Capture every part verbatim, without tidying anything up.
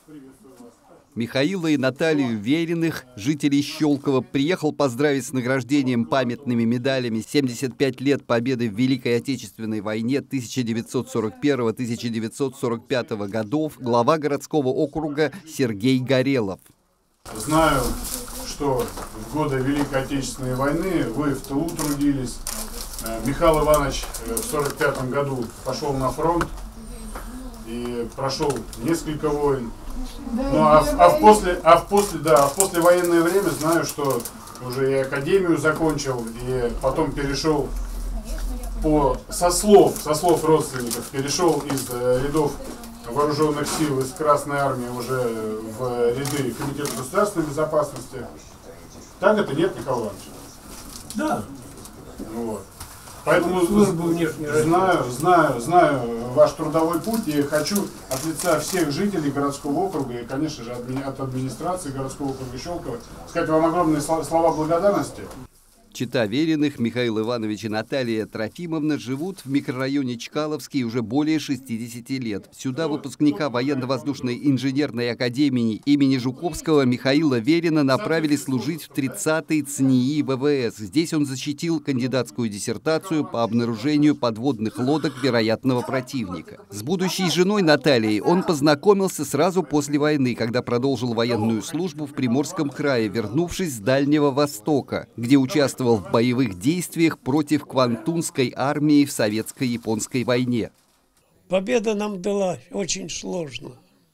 Михаила и Наталью Вериных, жителей Щелково, приехал поздравить с награждением памятными медалями семьдесят пять лет победы в Великой Отечественной войне тысяча девятьсот сорок первого — тысяча девятьсот сорок пятого годов глава городского округа Сергей Горелов. Знаю, что в годы Великой Отечественной войны вы в тылу трудились. Михаил Иванович в сорок пятом году пошел на фронт и прошел несколько войн. Ну, а, а, в после, а, в после, да, а в послевоенное время знаю, что уже и академию закончил, и потом перешел по, со слов, со слов родственников, перешел из рядов вооруженных сил, из Красной Армии уже в ряды Комитета государственной безопасности. Так это нет, Михаил Иванович? Да. Вот. Поэтому знаю, знаю, знаю ваш трудовой путь и хочу от лица всех жителей городского округа и, конечно же, от администрации городского округа Щелково сказать вам огромные слова благодарности. Чета Вериных, Михаил Иванович и Наталья Трофимовна живут в микрорайоне Чкаловский уже более шестидесяти лет. Сюда выпускника военно-воздушной инженерной академии имени Жуковского Михаила Верина направили служить в тридцатый ЦНИИ ВВС. Здесь он защитил кандидатскую диссертацию по обнаружению подводных лодок вероятного противника. С будущей женой Натальей он познакомился сразу после войны, когда продолжил военную службу в Приморском крае, вернувшись с Дальнего Востока, где участвовал в боевых действиях против Квантунской армии в советско-японской войне. Победа нам далась очень сложно.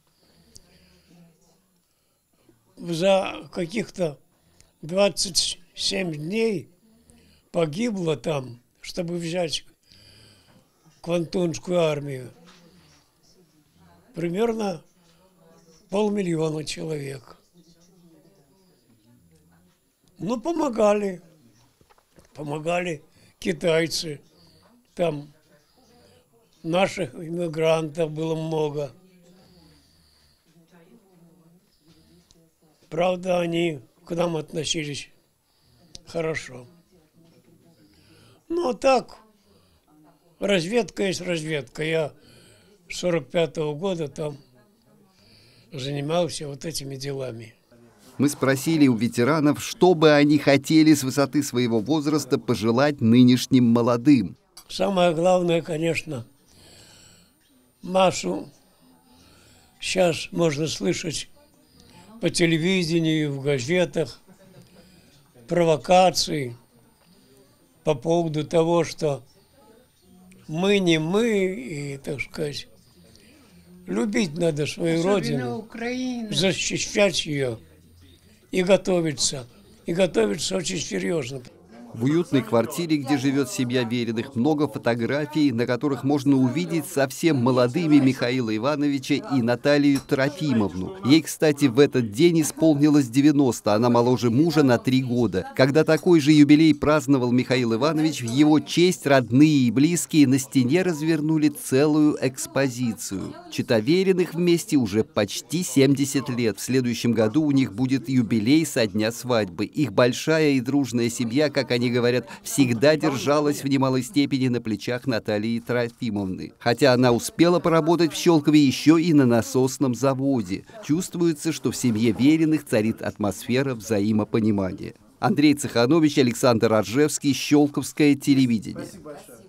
За каких-то двадцать семь дней погибло там, чтобы взять Квантунскую армию, примерно полмиллиона человек. Ну, помогали. Помогали китайцы, там наших иммигрантов было много. Правда, они к нам относились хорошо. Ну, а так, разведка есть разведка. Я с сорок пятого года там занимался вот этими делами. Мы спросили у ветеранов, что бы они хотели с высоты своего возраста пожелать нынешним молодым. Самое главное, конечно, массу сейчас можно слышать по телевидению, в газетах, провокации по поводу того, что мы не мы, и, так сказать, любить надо свою Особенно родину, Украину. Защищать ее. И готовиться. И готовиться очень серьезно. В уютной квартире, где живет семья Вериных, много фотографий, на которых можно увидеть совсем молодыми Михаила Ивановича и Наталью Трофимовну. Ей, кстати, в этот день исполнилось девяносто, она моложе мужа на три года. Когда такой же юбилей праздновал Михаил Иванович, в его честь родные и близкие на стене развернули целую экспозицию. Чета Вериных вместе уже почти семьдесят лет. В следующем году у них будет юбилей со дня свадьбы. Их большая и дружная семья, как они Они говорят, всегда держалась в немалой степени на плечах Натальи Трофимовны. Хотя она успела поработать в Щелкове еще и на насосном заводе. Чувствуется, что в семье Вериных царит атмосфера взаимопонимания. Андрей Цеханович, Александр Аржевский, Щелковское телевидение.